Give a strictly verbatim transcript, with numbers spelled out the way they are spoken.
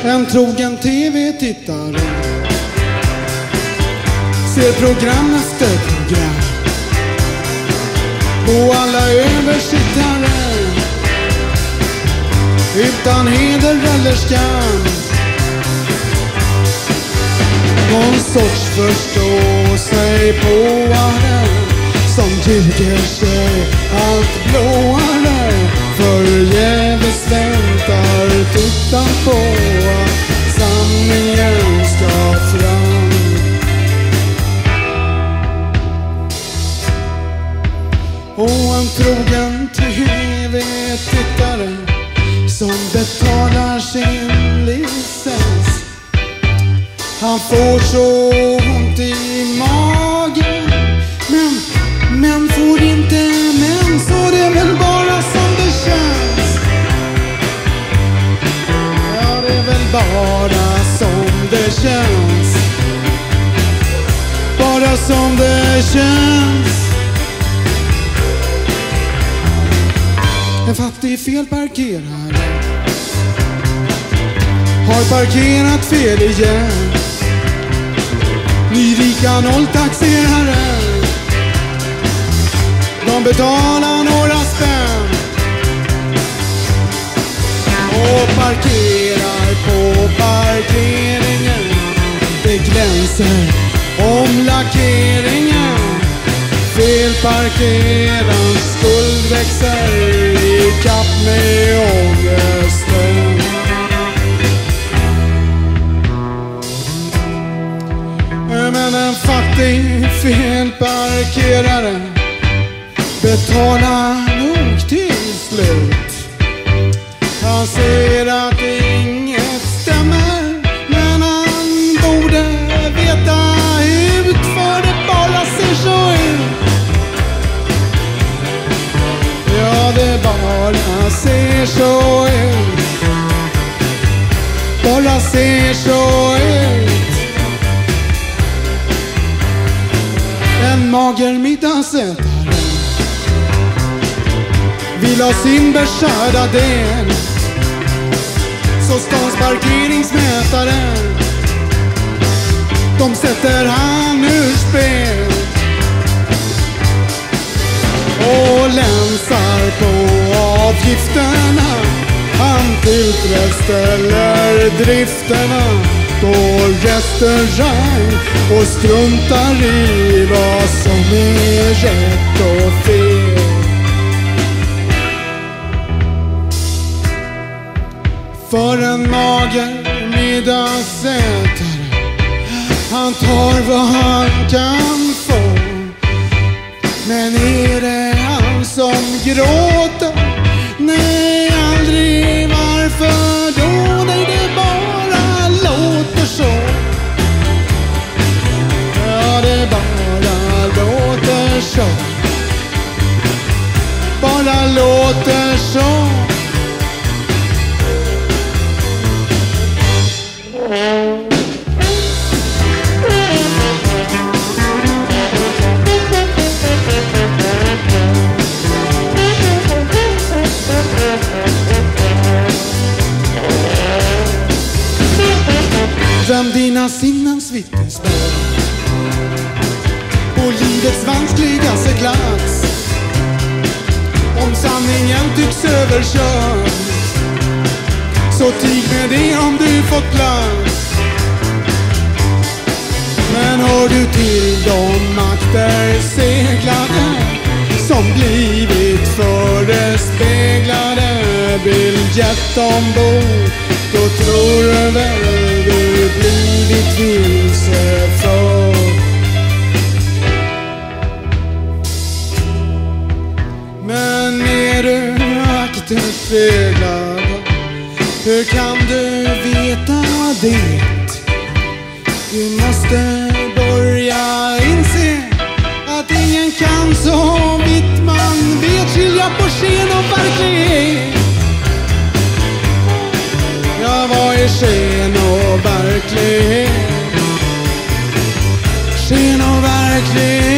En trogen tv-tittare ser program efter program och alla översittare utan heder eller skam. Någon sorts förstå sig påare som ljuger sig allt blåare, förgäves väntar tittan på att sanningen ska fram. Och en trogen tv-tittare som betalar sin licens, han får så ont i magen, men, men får inte män, så det är väl bara som det känns. Ja, det är väl bara som det känns. Bara som det känns. En fattig felparkerare har parkerat fel igen. Nyrika nolltaxerare, de betalar några spänn och parkerar på parkeringen. Det glänser om lackeringen. Felparkerans skuld växer i kapp med ångesten. Men en fattig felparkerare betalar nog till slut. Han ser att inget stämmer, men han borde veta ut, för det bara ser så ut. Ja, det bara ser så ut. Bara ser så ut. En mager middagsätare vill ha sin beskärda del, så stans parkeringsmätare, de sätter han ur spel och länsar på avgifterna. Han tillfredsställer drifterna på restaurang och struntar i vad som är rätt och fel. För en mager middagsätare, han tar vad han kan få. Men är det han som gråter? Nej, aldrig. Varför då? Nej, det bara låter så. Ja, det bara låter så. Bara låter så. Dröm dina sinnens vittnesbörd på livets vanskligaste plats. Om sanningen tycks överkörd, så tig med det om du fått plats. Men hör du till de makter seglade som blivit förespeglade biljett ombord, då tror du väl du blivit vilseförd. Men är du akterseglad, hur kan du veta det? Du måste börja inse att ingen kan så vitt man vet skilja på sken och verklighet. Ja, vad är sken och verklighet? Sken och verklighet.